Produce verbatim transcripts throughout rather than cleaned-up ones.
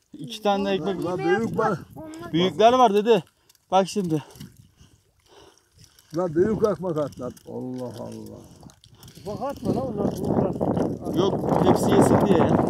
İki tane de ekmek. La büyük var. Büyükler var dedi. Bak şimdi. La büyük ekmek atlar. Allah Allah. Ufak atma lan onlar. Yok hepsi yesin diye ya.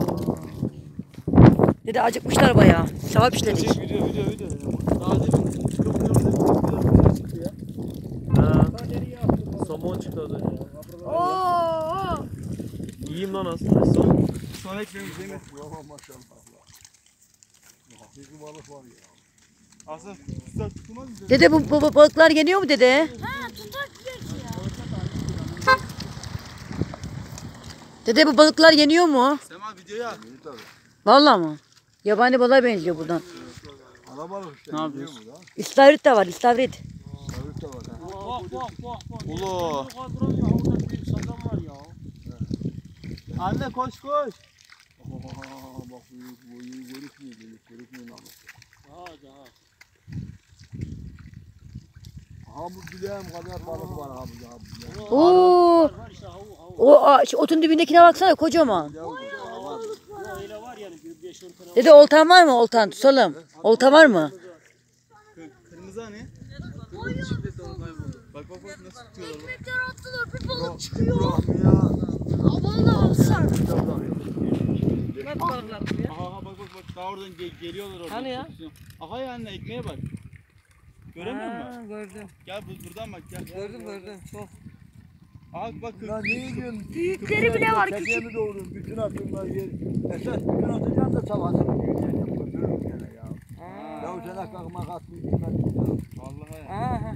Dede acıkmışlar bayağı. Sevap işledik. Video video video. Daha demin çok güzel çıktı ya. Ha. Somon çıktı az önce. Oo. İyiyim lan aslında. Son. Son ekmeğimiz değil mi? Maşallah maşallah. Hakiki balık var ya. Aslında tutsak tutmaz mı? Dede bu, bu, bu balıklar yeniyor mu dede? Ha tutak geç ya. Dede bu balıklar yeniyor mu? Sema videoya. İyi tabii. Vallahi mı? Yabani balığa benziyor buradan. Alabalık işte. Ne yapıyorsun? yiyor mu lan? İstavrit de var, istavrit. Balık da var ha. Bak bak bak bak. Ulu. Kadro ya orada bir sazan var ya. Anne koş koş. Aa, bak büyük boyu görükmüyor. Büyük görükmüyor lan. Hadi ha. Ha bu bileğim kadar balık var ha bu. Ha bu bileğim. Oo. Var işte havu havu. O a, şu otun dibindekine baksana kocaman. Ya bu da var. Öyle var yani bir beş on tane. Dede oltan var mı? Oltan tutalım. Olta var mı? Kırmızı hani? Bak bak bak nasıl tutuyorlar bak. Tekrar attılar bir balık çıkıyor. Rahmi ya. Aman da alsar. Ne balıklar ya? Aha aha bak bak bak daha oradan ge- geliyorlar oradan. Hani ya? Aha ya anne ekmeğe bak. Göremiyor musun? Gördüm. Gel bu buradan bak gel. Gördüm gördüm. Çok. Aha bak kır. Ya ne diyorsun? Büyükleri bile var küçük. Tekemi doğurun. Bütün atımlar yer. Esas bütün atacağım da sabahını büyüyeceğim. Götürürüm gene ya. Ya o sene kalkmak atmayı bilmedim ya. Vallahi ya. Aha.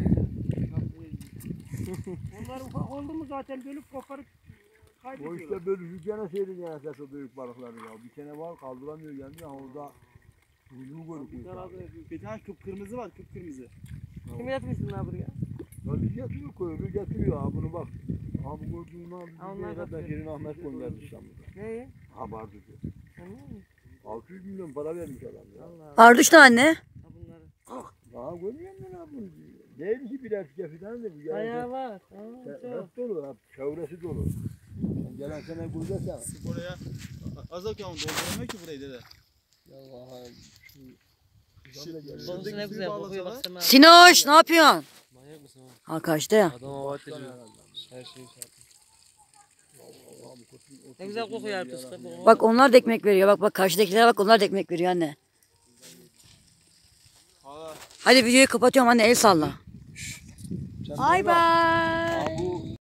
Onlar ufak oldu mu zaten bölüp koparıp O kaybediyorlar. işte bölüşeceğine seyredin esas o büyük balıkları ya. Bir tane var kaldıramıyor geldi ya orada. Kuyruğu görüküyor. Bir tane kıpkırmızı var kıpkırmızı. Kim yatmışsın lan buraya? Ya bir getiriyor kuyruğu getiriyor ha bunu bak. Ha bu gördüğün abi Ha, bir onlar yere da- ben Şirin Ahmet gönderdi İstanbul'da. Neyi? Ha vardı diyor. altı yüz milyon para vermiş adam ya. Allah Arduç da anne. Ha bunları. Daha görmüyor musun lan bunu? Neydi ki bir erkek falan da bu Ayağı gelen var. Ha, sen- çok. hep dolu hep çevresi dolu. Sen gelen sene gurbet Sık oraya. Az akşam dolduramıyor ki burayı dede. Ya vallahi şu Şu- da geliyor. Balısı ne güzel kokuyor baksana. Sinoş ne yapıyorsun? Manyak mısın oğlum? Ha kaçta ya? Adam hava ediyor. Her şeyi şey Ne güzel kokuyor artık. Bak onlar da ekmek veriyor. Bak bak karşıdakilere bak onlar da ekmek veriyor anne. Hala. Hadi videoyu kapatıyorum anne el salla. Sen Bay bana bak. bay.